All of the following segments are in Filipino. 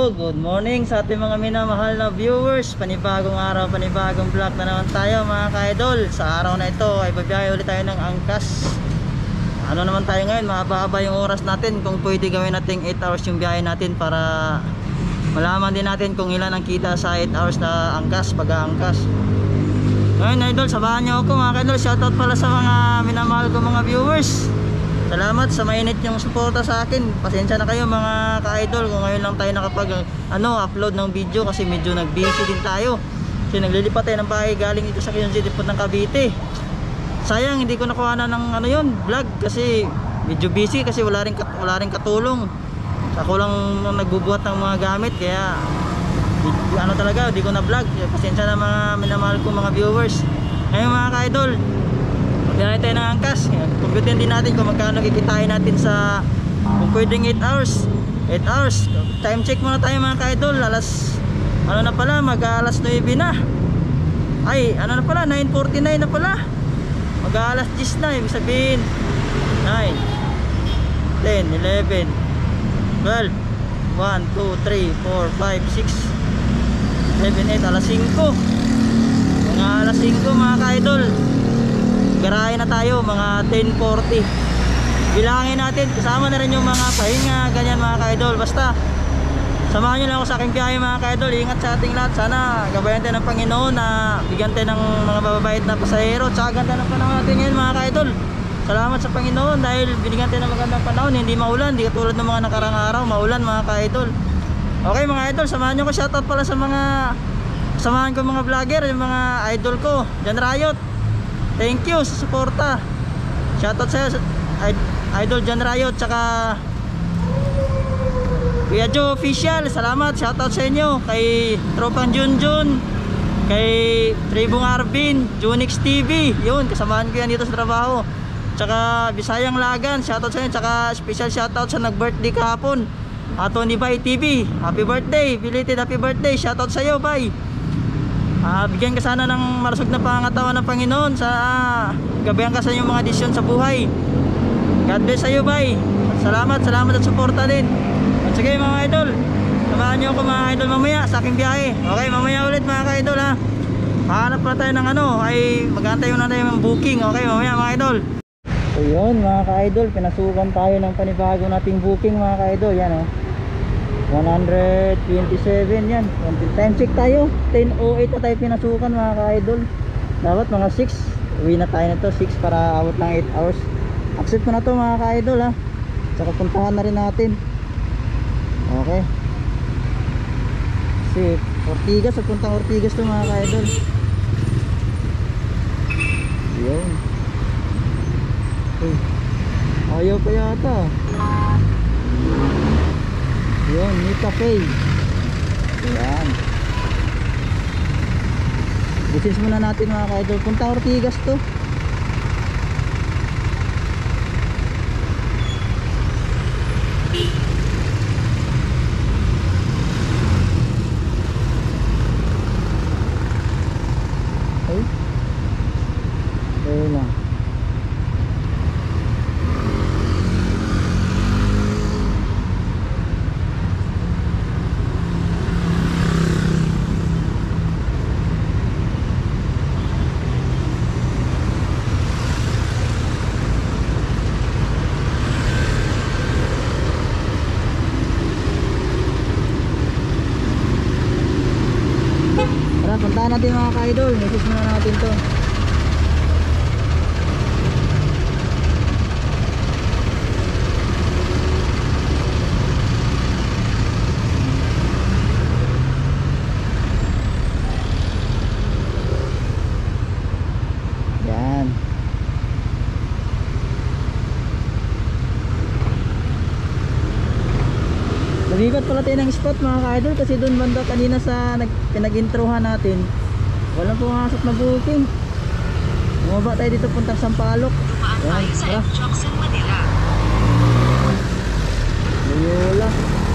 good morning sa ating mga minamahal na viewers. Panibagong araw, panibagong vlog na naman tayo mga ka-idol. Sa araw na ito ay babiyahe ulit tayo ng angkas. Ano naman tayo ngayon, mahaba-haba yung oras natin. Kung pwede gawin natin 8 hours yung biyahe natin para malaman din natin kung ilan ang kita sa 8 hours na angkas, pag-aangkas. Ngayon idol, sabahan nyo ako mga ka-idol. Shoutout pala sa mga minamahal ko mga viewers. Salamat sa mainit yung suporta sa akin. Pasensya na kayo mga ka-idol kung ngayon lang tayo nakapag upload ng video kasi medyo nag-busy din tayo. Kasi naglilipat tayo ng bahay galing dito sa Quezon City ng Cavite. Sayang hindi ko nakuha na ng vlog kasi medyo busy kasi wala rin katulong. Ako lang nagbubuhat ng mga gamit kaya talaga hindi ko na vlog. Pasensya na mga minamahal ko mga viewers. Ngayon mga ka-idol, biyahe tayo ng angkas. Computin din natin kung magkano kikitain natin sa kung pwedeng 8 hours. 8 hours. Time check muna tayo mga ka-idol. Alas na pala, mag-alas 9 na. Ay, na pala, 9:49 na pala. Mag-alas 10 na, ibig sabihin 9, 10, 11, 12, 1, 2, 3, 4, 5, 6, 7, 8, alas 5. Mga alas 5 mga ka-idol. Garahe na tayo mga 10:40. Bilangin natin, kasama na rin yung mga pahinga, ganyan mga ka-idol. Basta samahan nyo lang ako sa aking biyahe mga ka-idol. Ingat sa ating lahat. Sana gabayan tayo ng Panginoon na bigyan tayo ng mga mababait na pasahero. Tsaka ganda ng panahon natin ngayon mga ka-idol. Salamat sa Panginoon dahil binigyan tayo ng magandang panahon. Hindi maulan, hindi katulad ng mga nakarang araw maulan mga ka-idol. Okay mga idol, samahan nyo ko. Shoutout pala sa mga samahan ko mga vlogger, yung mga idol ko Jan Riot. Thank you sa suporta. Shoutout sa'yo Idol Jan Riot. Tsaka Kuya Joe Official. Salamat, shoutout sa inyo. Kay Tropang Junjun, kay Tribong Arvin, Junix TV. Yun, kasamahan ko yan dito sa trabaho. Tsaka Bisayang Lagan, shoutout sa inyo. Tsaka special shoutout sa nag-birthday kahapon, Tony Bay TV. Happy birthday, belated happy birthday. Shoutout sa iyo Bay. Bigyan ka sana ng malusog na pangangatawan ng Panginoon sa gabayan ka sa inyong mga desisyon sa buhay. God bless sa iyo Bay. Salamat at suporta din. At sige mga idol, samahan nyo ako mga idol mamaya sa aking biyahe. Okay, mamaya ulit mga ka-idol ha. Hahanap na tayo ng ay mag-aantay na tayo ng booking. Okay, mamaya mga idol. So yun mga ka-idol, pinasukan tayo ng panibago nating booking mga ka-idol. Yan 127 yan. Time check tayo, 10:08 na tayo pinasukan mga ka-idol. Dapat mga 6 uwi na tayo nito, 6 para abot lang 8 hours. Accept ko na to mga ka-idol ha. Tsaka puntahan na rin natin. Okay, si Ortigas, puntang Ortigas to mga ka-idol. Yun. Ayaw pa yata. Yun, Meet Cafe. Ayan. Business muna natin mga ka-idol. Puntang Ortigas to. Puntahan natin mga ka-idol, message muna natin to. Yan. Nabigat pala tayo ng spot mga ka-idol kasi doon banda kanina sa pinag-introhan natin walang pumasok na booking. Bumaba tayo dito puntang Sampaloc. Yan, sa Jackson, Manila. Loyola.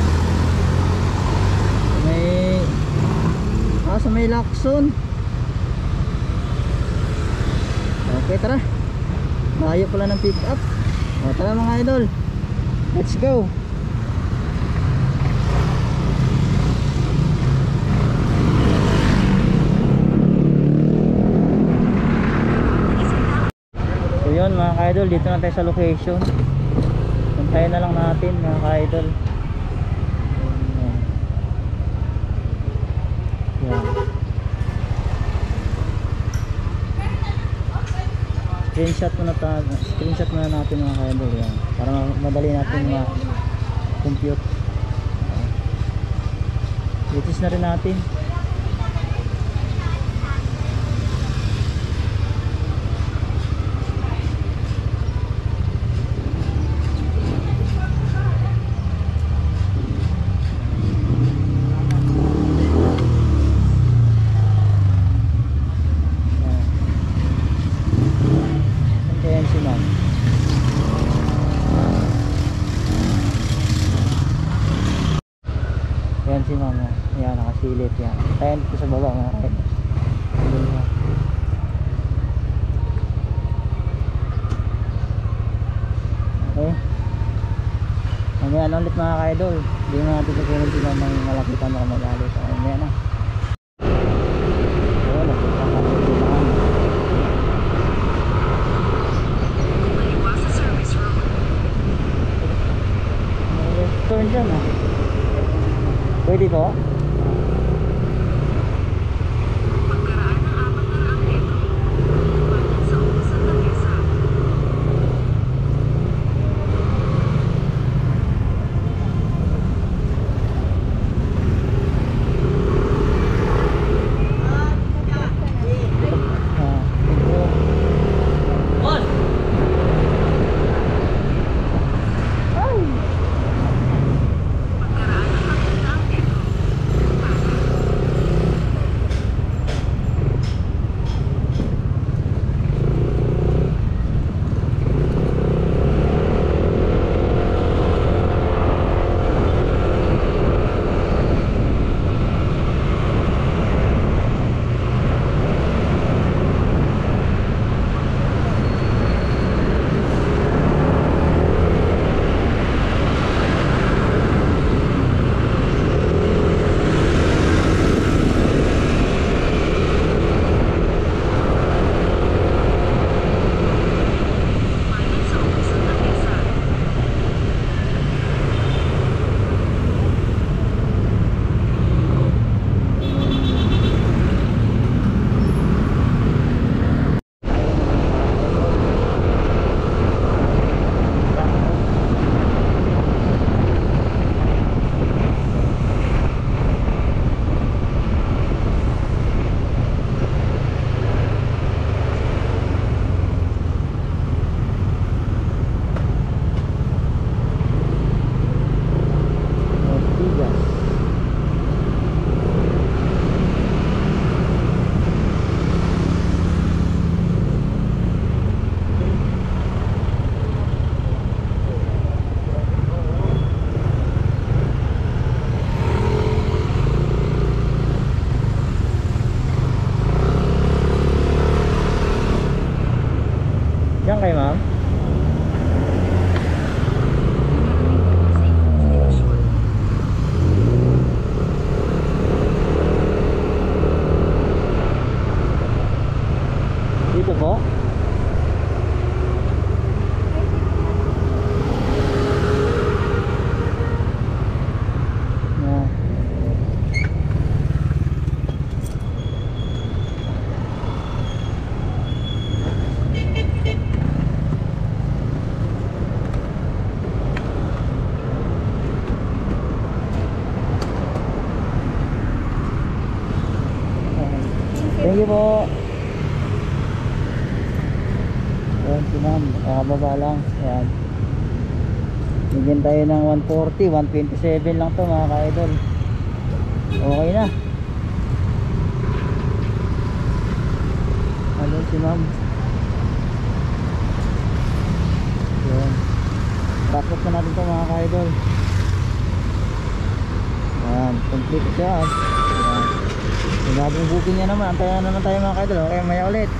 Sa may Lacson. Okay, tara. Layo pala ng pick up. Tara mga idol, let's go. Ayun mga ka-idol, dito na tayo sa location. Puntayin na lang natin mga ka-idol. Yan. Screenshot muna natin mga ka-idol yan. Para madali natin ma-compute. Litis na rin natin. Yan si mama. Yan, nakasilip yan. Tayo dito sa baba mga ka-idol. Okay. Mamaya na ulit mga ka-idol. Hindi na natin sabihin sila ng malapitan na magalit. Mamaya na. So, nakita ka na dito naman. Turn dyan ah. Pwede po? Pagkaraan ng 400 metro, tumanan sa ubusan ng mesa. Diyan kayo ma'am? Dito po? Yeah. Thank you po. Ayan si ma'am, nakababa lang. Ayan. Bigyan tayo ng 140, 127 lang to mga ka-idol. Okay na. Ayan si ma'am. Ayan. Tapos na natin to mga ka-idol. Ayan, complete siya. Ayan. Bagong booking niya naman. Antayan na naman tayo mga ka-idol. Okay, maya ulit.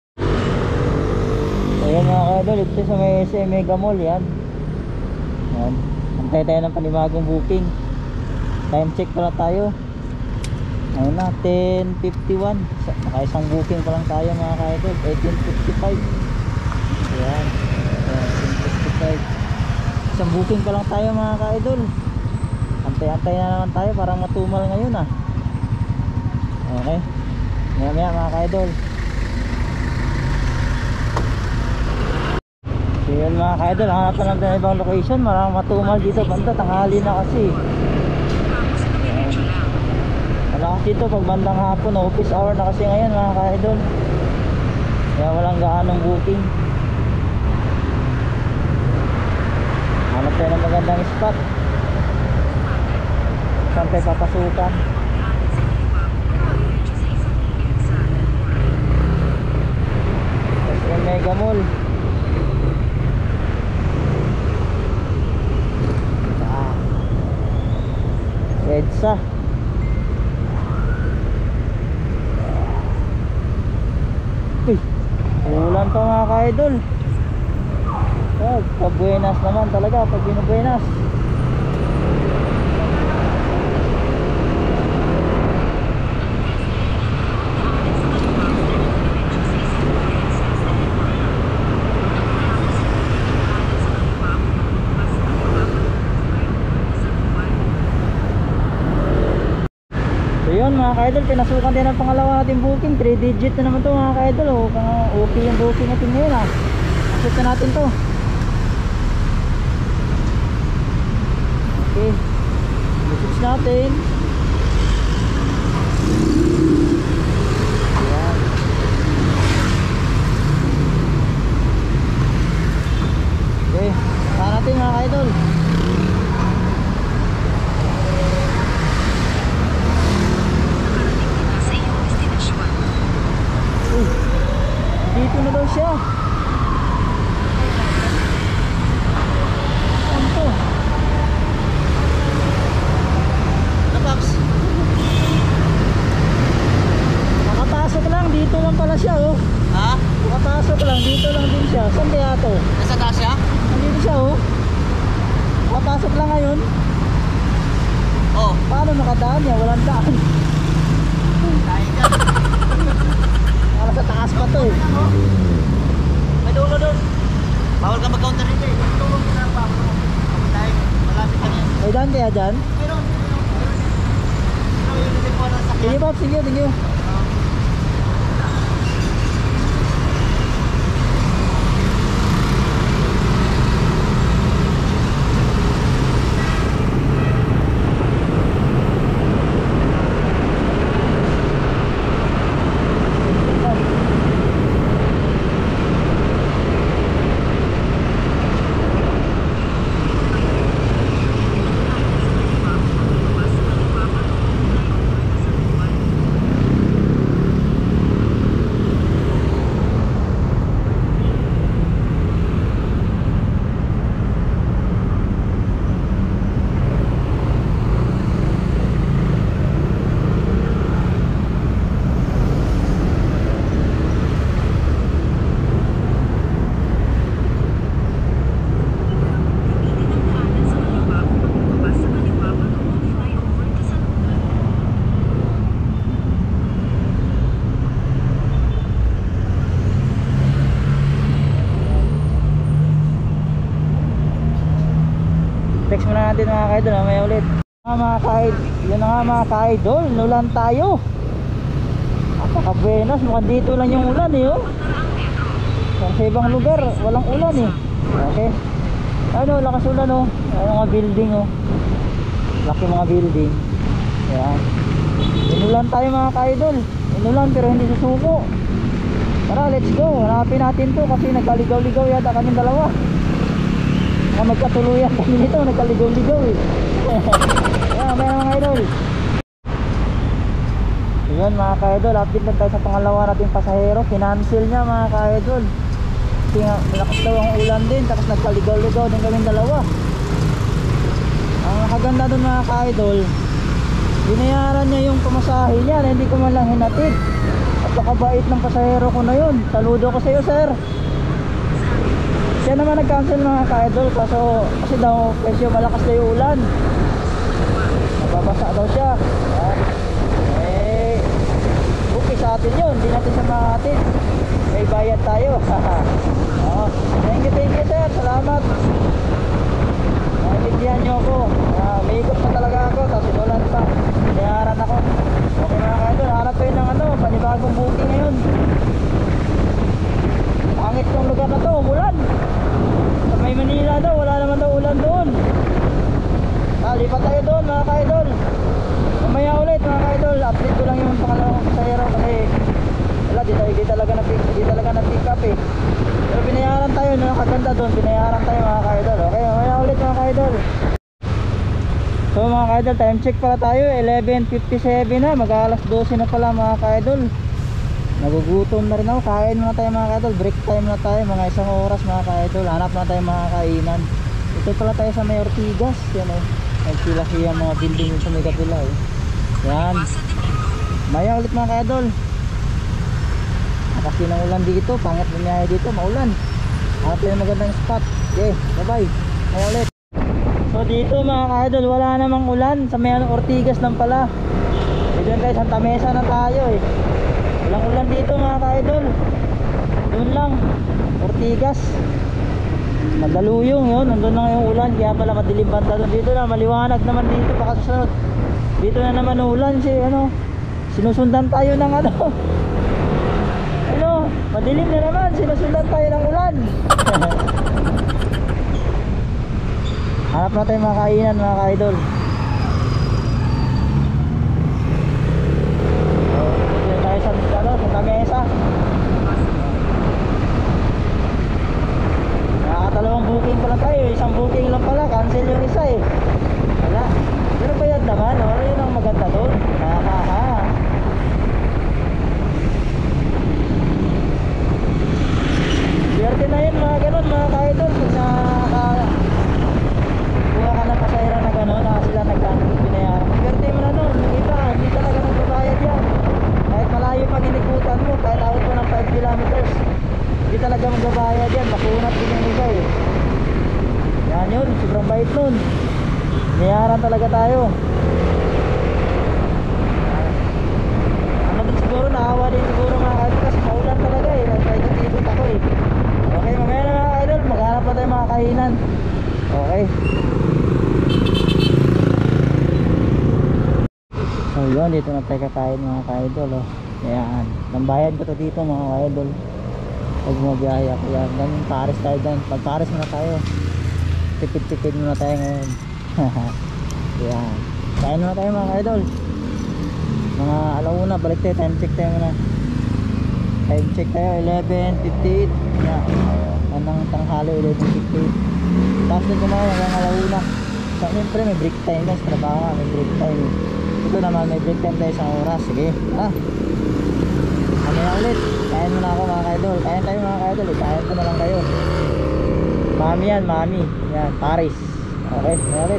Ayan mga ka-idol, ito sa may Mega Mall yan. Ayan. Antay tayo ng panibagong booking. Time check pala tayo. Ayun na, 10:51. Naka isang booking pa lang tayo mga ka-idol. 18:55. Yan. Simplified. Isang booking pa lang tayo mga ka-idol. Antay-antay na naman tayo, parang matumal ngayon ah. Okay. Maya mga ka-idol. So yun mga ka-idol, hanap na lang tayo ibang location. Marang matumal dito banda, tanghali na kasi. Malakas dito pag bandang hapon, office hour na kasi ngayon mga ka-idol. Kaya walang gaanong booking. Hanap tayo ng magandang spot. Saan tayo papasukan? SM Mega Mall. EDSA. Uy, ulan pa mga ka-idol. Pag-Buenas naman talaga, pag Buenas. So yun mga ka-idol, pinasukan din ang pangalawa natin booking. 3 digit na naman to mga ka-idol. Oh, okay yung booking natin ngayon ah. Accept na natin to. Okay, message natin. Ayan. Okay, saan natin mga ka-idol? Dito na daw siya. Ano to? Nakapasok lang, dito lang pala siya oh. Ha? Nakapasok lang, dito lang din siya. Saan kaya to? Nasa taas siya? Nandito siya oh. Nakapasok lang ngayon. Oo. Paano nakadaan niya? Walang daan. Dahil dyan. Para sa taas pa to eh. May dulo doon. Bawal ka mag-counter dito eh. Tulong ka na pa. Dahil malapit kami yan. May daan kaya dyan? Meron. Pero yun hindi po na sakyan. Sige Bob, sige, sige. Text muna natin mga ka-idol, mamaya ulit. Mga ka-idol, yun na nga mga ka-idol, nulan tayo. Napaka-buenas, mukhang dito lang yung ulan eh oh. Sa ibang lugar, walang ulan eh. Okay. Ano, lakas ulan oh. Ay, mga building oh. Laki mga building. Yan. Inulan tayo mga ka-idol. Inulan pero hindi susuko. Tara, let's go. Hanapin natin to kasi nagkaligaw-ligaw yata kaming dalawa. Magkatuluyan kami nito, nagkaligaw-ligaw eh. Yan, may mga idol. Yan mga ka-idol, update lang tayo sa pangalawa nating pasahero. Kinancel niya mga ka-idol. Kasi nga, malakas daw ang ulan din, tapos nagkaligaw-ligaw din kami dalawa. Ang nakaganda dun mga ka-idol, binayaran niya yung pamasahe niya na hindi ko man lang hinatid. At nakabait ng pasahero ko na yun. Saludo ko sa iyo sir. Siya naman nag-cancel mga ka-idol kasi daw presyo malakas daw yung ulan. Nababasa daw siya. Okay. sa atin yun, hindi natin siya makatid. May bayad tayo. Oh, thank you sir, salamat. Naintindihan nyo ako. May ikot pa talaga ako, tapos inulan pa. Binayaran ako. Okay mga kaidol, hanap kayo ng panibagong booking ngayon. Pangit ng lugar na to, umulan. Sa may Manila daw, wala naman daw ulan doon. Lipat tayo doon mga kaidol. Mamaya ulit mga kaidol, update ko lang yung pangalawang pasahero kasi wala, di talaga na pick up eh. Pero binayaran tayo, nakaganda doon, binayaran tayo mga kaidol. Okay, mamaya ulit mga kaidol. So mga kaidol, time check pala tayo, 11:57 na, mag-alas 12 na pala mga kaidol. Nagugutom na rin ako, kain muna tayo mga kaidol, break time na tayo, mga 1 oras mga kaidol. Hanap na tayo mga kainan. Ito pala tayo sa may Ortigas, yan o. Nagsilaki ang mga building sa may kapila eh. Yan. Maya ulit mga kaidol. Kasi ng ulan dito, pangit bumiyahe dito, maulan. Hanap tayo magandang spot. Okay, bye bye. Maya ulit. So dito mga kaidol, wala namang ulan. Sa may Ortigas lang pala. Dito tayo, Santa Mesa na tayo eh. Walang ulan dito mga kaidol. Doon lang, Ortigas. Madaluyong yun, nandun lang yung ulan. Kaya pala madilim banda doon. Dito na, maliwanag naman dito. Baka susunod, dito na naman ulan. Sinusundan tayo ng madilim na naman. Sinusundan tayo ng ulan. Hanap na tayo mga kainan mga kaidol. Dito tayo sa Santa Mesa. Nakakatalawang booking pala tayo, isang booking lang pala, cancel yung isa eh. Wala, pero bayad naman, wala yun ang maganda doon. Swerte na yun mga ganun mga kaidol. Pag kuha ka ng pasahero na ganun, sila nag-cancel, binayaran. Swerte mo na nun, yung iba, hindi talaga nagbabayad yan. Kahit malayo pag inikutan mo, kahit out mo ng 5 kilometers, hindi talaga magbabayad yan, makunat din yung iba eh. Yan yun, sobrang bait nun. Binayaran talaga tayo. Ano din siguro, naawa din siguro mga kaidol kasi maulan talaga eh. Nagpaikot-ikot ako eh. Okay, mamaya na mga kaidol, maghanap na tayo mga kainan. Okay. So yun, dito na tayo kakain mga kaidol oh. Ayan, nambayad ko to dito mga kaidol. Pag bumabiyahe ako yan, ganun Paris tayo dyan. Pag Paris muna tayo, tipid-tipid muna tayo ngayon. Ayan, kain muna tayo mga kaidol. Mga alauna, balik tayo, time check tayo muna. Time check tayo, 11:58. Yan, anong tanghali, 11:58. Tapos din kumain hanggang alauna. So siyempre may break time guys, trabaho nga, may break time. Ito naman may break time tayo sa oras. Sige, mamaya ulit, kain muna ako mga kaidol. Kain tayo mga kaidol, kain ko na lang kayo. Mami yan, mami. Yan, Paris. Okay, mamaya ulit.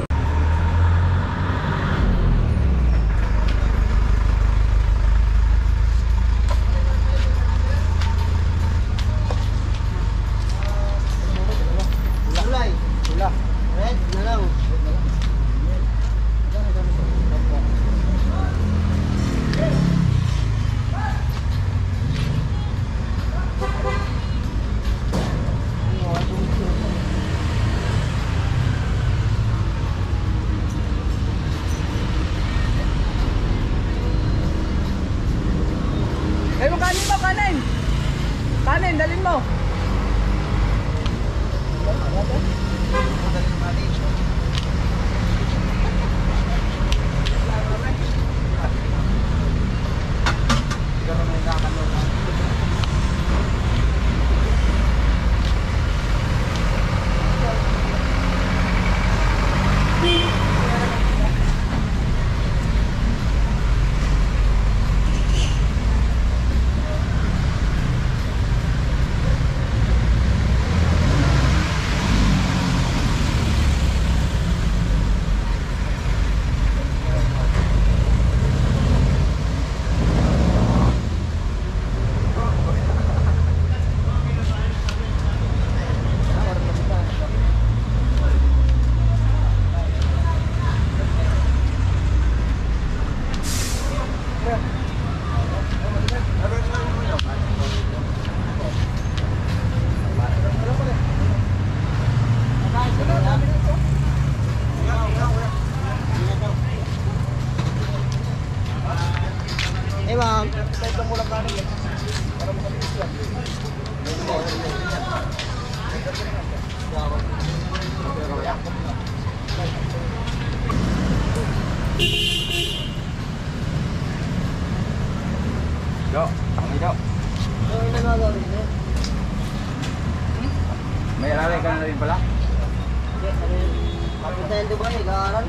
Bayaran.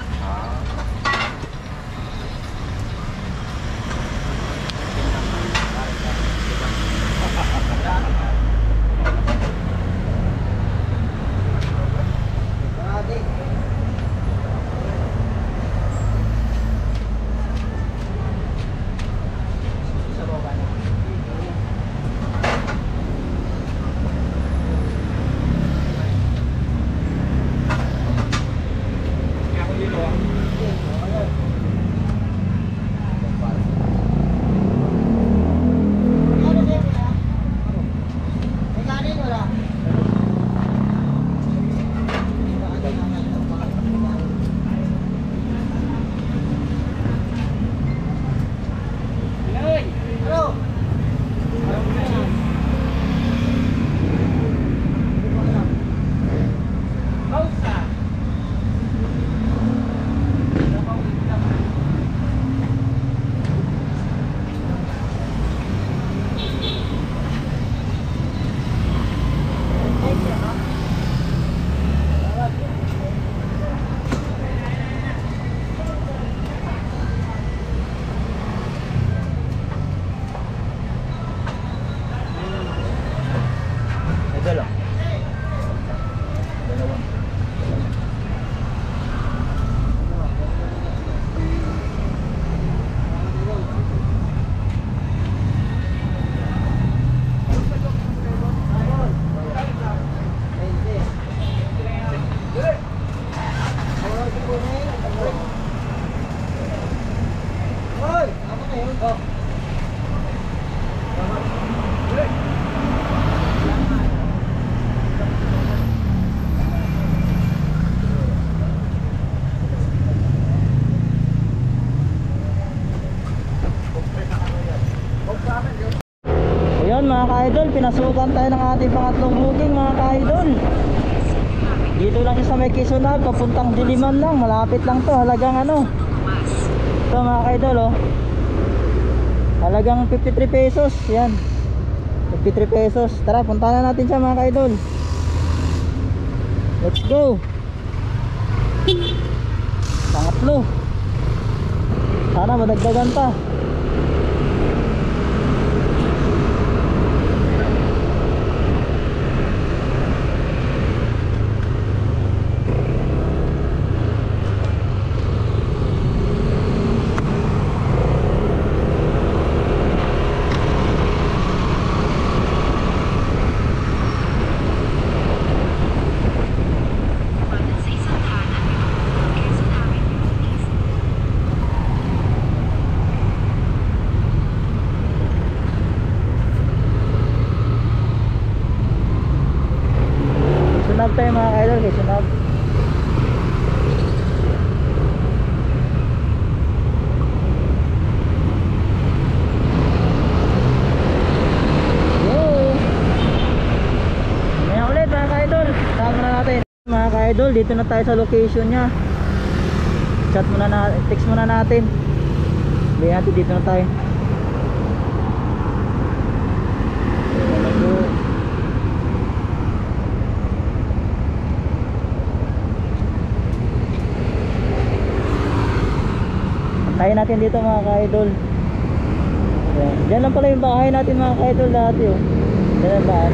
Ayun mga ka-idol, pinasukan tayo ng ating pangatlong booking mga ka-idol. Dito lang siya sa may Kisunab, papuntang Diliman lang, malapit lang to, halagang ano. Ito mga ka-idol oh. Halagang 53 pesos, yan. 53 pesos. Tara, puntahan na natin siya mga ka-idol. Let's go. Pangatlo. Sana madagdagan pa. Sa isang kanan ito, Quezon Avenue East. Sunab tayo mga ka-idol, kay Sunab. Yo! Maya ulit mga ka-idol, tama na natin. Mga ka-idol, dito na tayo sa location nya. Chat muna na, text muna natin. Hindi natin, dito na tayo. Tayo natin dito mga ka-idol. Ayan. Diyan lang pala yung bahay natin mga ka-idol dati oh. Diyan ang bahay.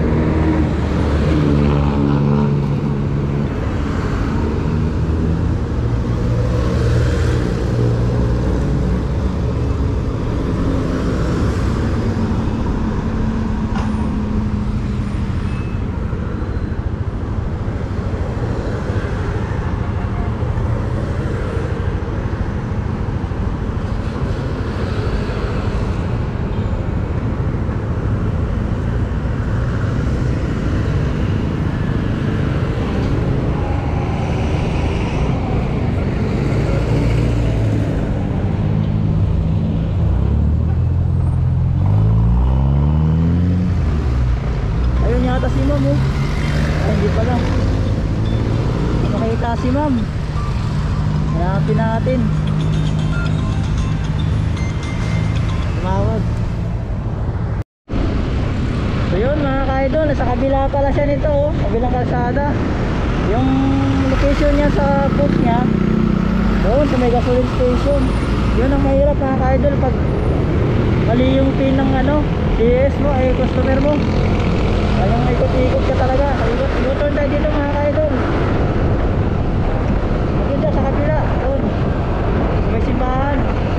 Si ma'am oh. Ay, hindi pala. Makita si ma'am. Hanapin natin. Tumawag. So yun mga ka-idol, nasa kabila pala siya nito oh. Kabilang kalsada. Yung location niya sa booth niya may gasoline station. Yun ang mahirap mga ka-idol pag mali yung pin ng ano, DS mo ay customer mo. Ayong ikot-ikot ka talaga. U-turn tayo dito mga ka-idol. Maganda sa kabila. Doon. May simbahan.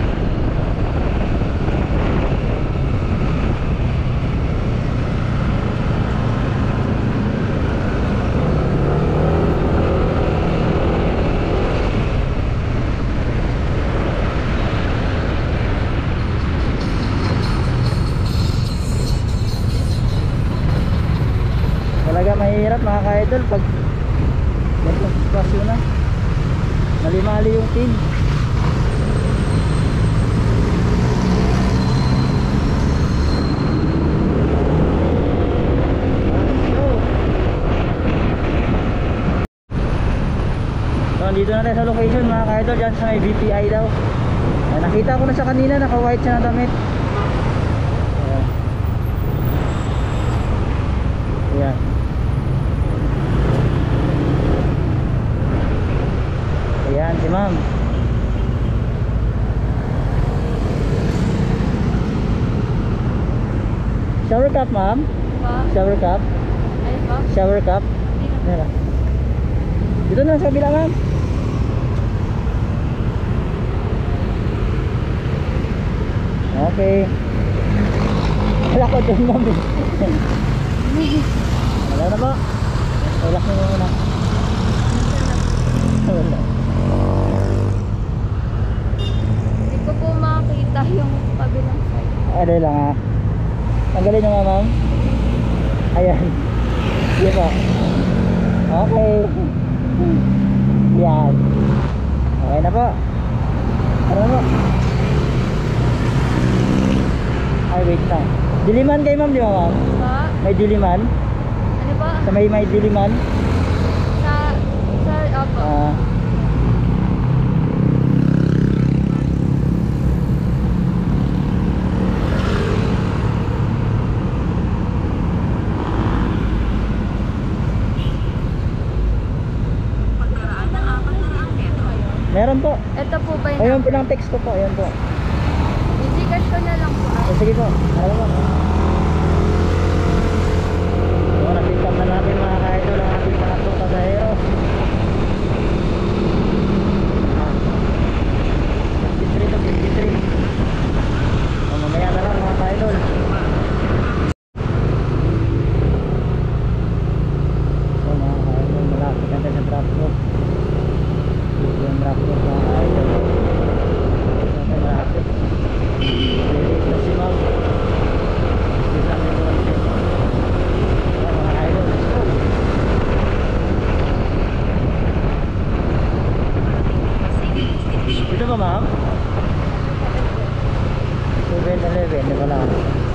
Talaga mahirap mga ka-idol pag ganitong sitwasyon na mali-mali yung pin. So dito na tayo sa location mga ka-idol, dyan sa may BPI daw. Nakita ko na siya kanina, naka-white siya na damit. Ayan. Ayan si ma'am. Shower cup ma'am? Shower cup? Ayun ba? Shower cup? Ayan na. Dito na sa kabila ma'am. Okay. Wala ko dyan ma'am. Wala na ba? Wala na muna. Wala. Hindi ko po makakita yung kabilang side. Ano lang ha. Tanggalin nyo nga ma'am. Ayan. Sige po. Okay. Yan. Okay na po. Ano po? Ay wait lang. Diliman kayo ma'am, di ba ma'am? Ba? May diliman? Ano ba? Sa may diliman? Sa opo. Pagkaraan ng 400 metro. Meron po. Ito po ba Ayun yung po lang text ko po. Ayun po. i-gcash ko na lang po. Sige po. Ano po? So, napick up na natin mga ka-idol ang ating pangatlong pasahero. 53 to 53. So, mamaya na lang mga ka-idol. So mga ka-idol, malapit natin sa drop off. Dito yung drop off mga ka-idol. So, malapit. Lilit na si ma'am. Isa na yung mga idol, let's go. Dito ba ma'am? 7-Eleven, di ba lang?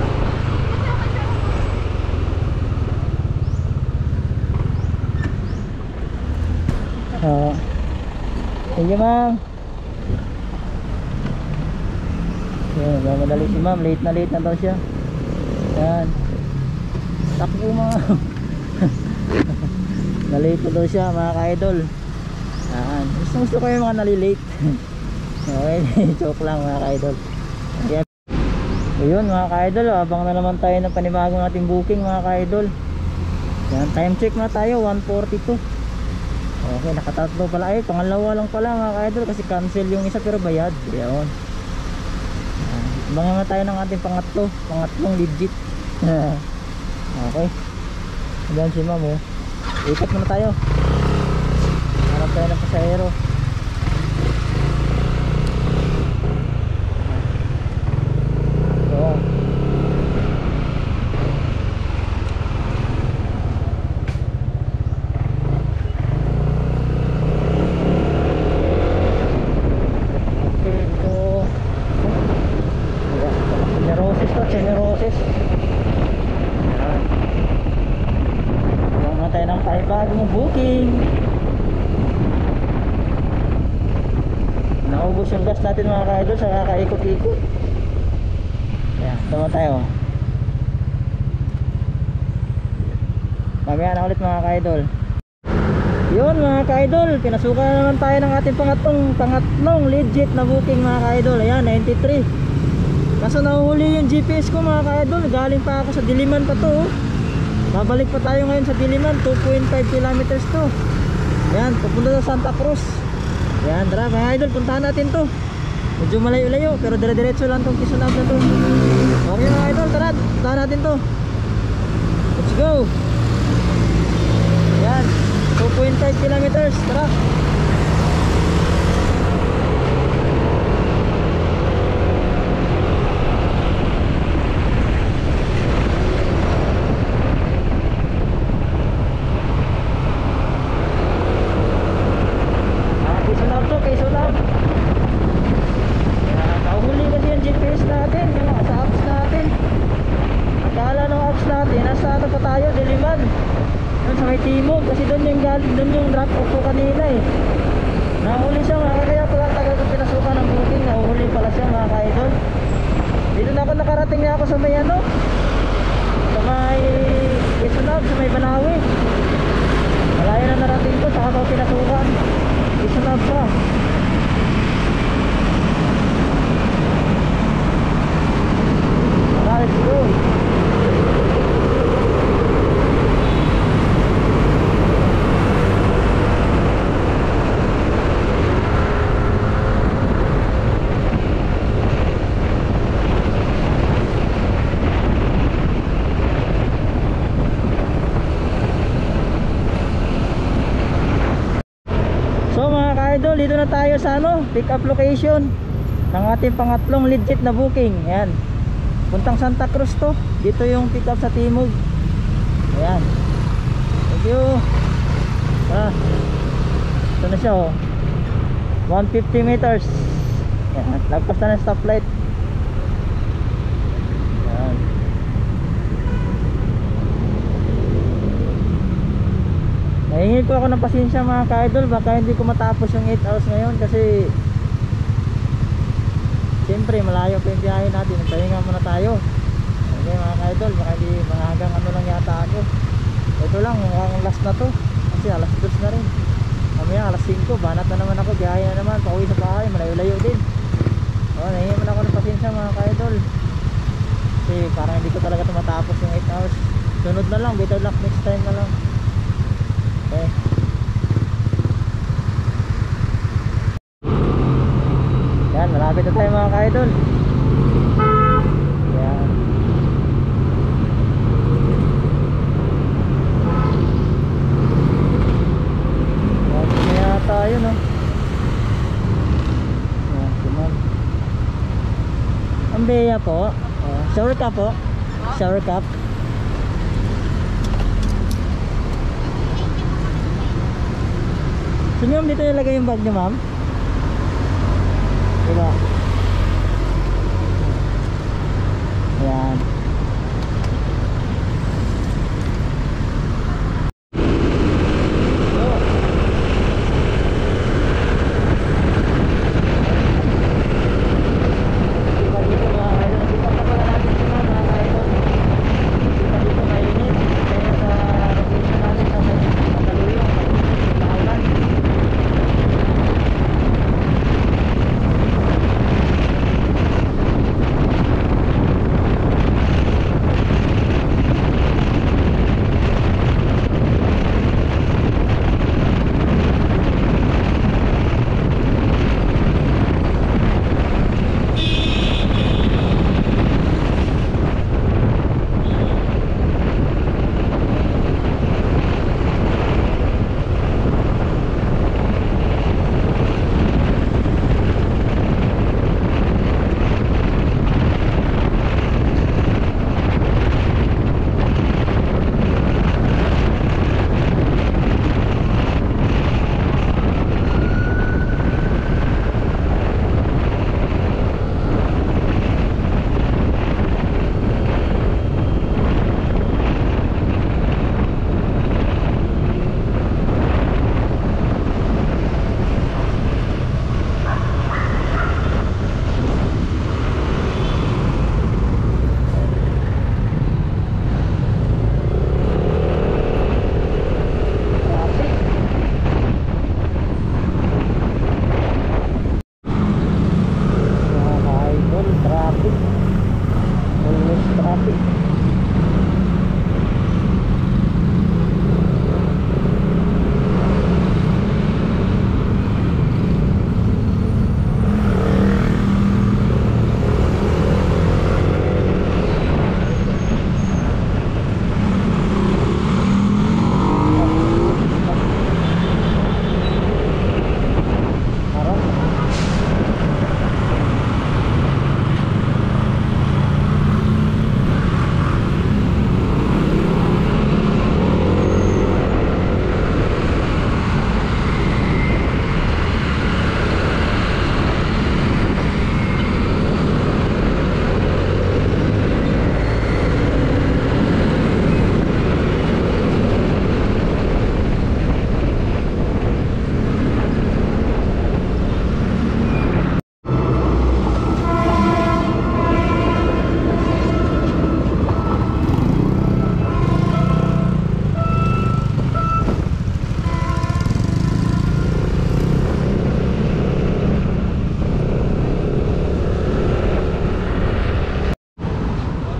Thank you ma'am. Yan, madali si ma'am, late na daw siya. Yan. Takbo ma'am. Na-late na daw siya mga ka-idol. Yan. Gusto ko yung mga nalilate. Okay, joke lang mga ka-idol. Yan. Ayun mga ka-idol, abang na naman tayo ng panibagong ating booking mga ka-idol. Yan, time check na tayo, 1:42. Okay, nakatatlo pala. Ay, pangalawa lang pala mga ka-idol kasi cancel yung isa pero bayad. Yan. Abangan na tayo ng ating pangatlong legit. Okay. Ayan si ma'am oh. Ikot muna tayo. Harap tayo ng pasahero. So generoses. Ayan na tayo ng bagong booking. Naubos yung gas natin mga ka-idol sa kakaikot-ikot. Ayan, tama tayo. Mamaya na ulit mga ka-idol. Yun mga ka-idol, pinasukan na naman tayo ng ating pangatlong legit na booking mga ka-idol. Ayan, 93. Kaso nahuhuli yung GPS ko mga ka-idol. Galing pa ako sa Diliman pa to, oh. Babalik pa tayo ngayon sa Diliman, 2.5 kilometers to. Ayan, pupunta sa Santa Cruz. Ayan, tara mga idol, puntahan natin to. Medyo malayo-layo, pero dire-diretso lang tong Kisunab na to. Okay mga idol, tara, puntahan natin to. Let's go. Ayan, 2.5 kilometers, tara. Kisunab to, Kisunab. Nahuli kasi yung GPS natin, yung sa apps natin. Akala ng apps natin, nasa ano pa tayo, Diliman. Doon sa may Timog, kasi doon yung drop off ko kanina eh. Nahuli siya mga, kaya pala tagal ko pinasukan ng booking, nahuli pala siya mga ka-idol. Dito na ako nakarating na ako sa may ano, sa may Kisunab, sa may Banawi. Malaya na narating ko, saka ako pinasukan. Kisunab pa. Let's go. So mga ka-idol, dito na tayo sa ano, pick up location ng ating pangatlong legit na booking. Ayan, puntang Santa Cruz to. Dito yung pick up sa Timog. Ayan, thank you. Ito na siya, oh, 150 meters. Ayan, lagpas na ng stoplight. Ayan. Nahingi ko ako ng pasensya mga ka-idol, baka hindi ko matapos yung 8 hours ngayon kasi siyempre malayo pa yung biyahe natin. Pahinga muna tayo. Okay mga ka-idol, baka hindi mga hanggang ano lang yata ako. Ito lang, ang last na to kasi alas 2 na rin. Mamaya alas 5, banat na naman ako, biyahe na naman, pauwi sa bahay, malayo-layo din. Nahingi muna ako ng pasensya mga ka-idol kasi parang hindi ko talaga ito matapos yung 8 hours. Sunod na lang, better luck next time na lang. Okay. Yan, malapit na tayo mga ka-idol. Yan. Malapit na yata tayo, no? Yan, kuman. Ang beya po. Shower cup po. Shower cup. So ma'am, dito nilagay yung bag niyo ma'am? Diba? Ayan.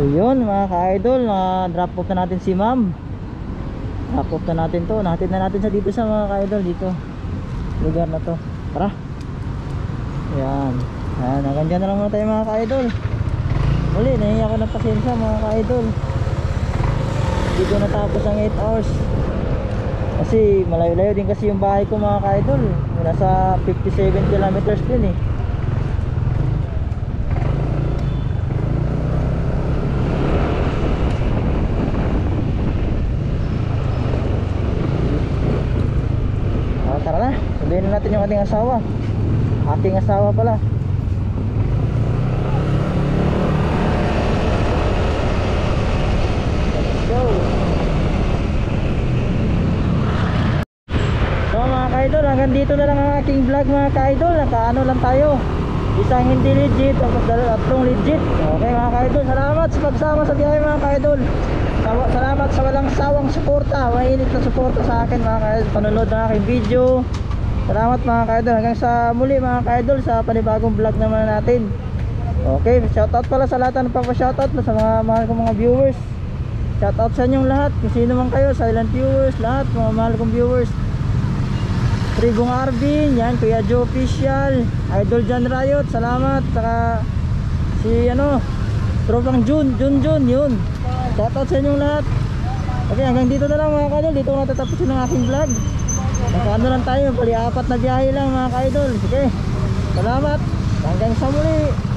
So yun mga ka-idol, drop off na natin si ma'am. Drop off na natin to. Natin na natin sa dito sa mga ka-idol, dito lugar na to. Tara. Yan. Yan, hanggang dyan na lang muna tayo mga ka-idol. Muli, nahingi ako ng pasensya mga ka-idol. Dito natapos ang 8 hours. Kasi malayo-layo din kasi yung bahay ko mga ka-idol. Nasa 57 kilometers din eh. Tara na, sabihin na natin yung ating asawa. Ating asawa pala. Let's go. So mga ka-idol, hanggang dito na lang ang aking vlog mga ka-idol. Nakaano lang tayo, isang hindi legit, tapos tatlong legit. Okay mga ka-idol, salamat sa pagsama sa biyahe mga ka-idol. Salamat sa walang sawang suporta, mainit na suporta sa akin mga ka-idol, panonood ng aking video. Salamat mga ka-idol, hanggang sa muli mga ka-idol sa panibagong vlog naman natin. Okay, shoutout pala sa lahat ng pagpa-shoutout sa mga mahal kong mga viewers. Shoutout sa inyong lahat, kung sino man kayo, silent viewers, lahat mga mahal kong viewers. Trigong Arvin, yan, Kuya Joe Official, Idol John Riot, salamat. Saka si Tropang Jun, yun. Shoutout sa inyong lahat. Okay, hanggang dito na lang mga ka-idol. Dito ko natatapusin ang aking vlog. Nakaano lang tayo, pali 4 na biyahe lang mga ka-idol. Sige, salamat. Hanggang sa muli.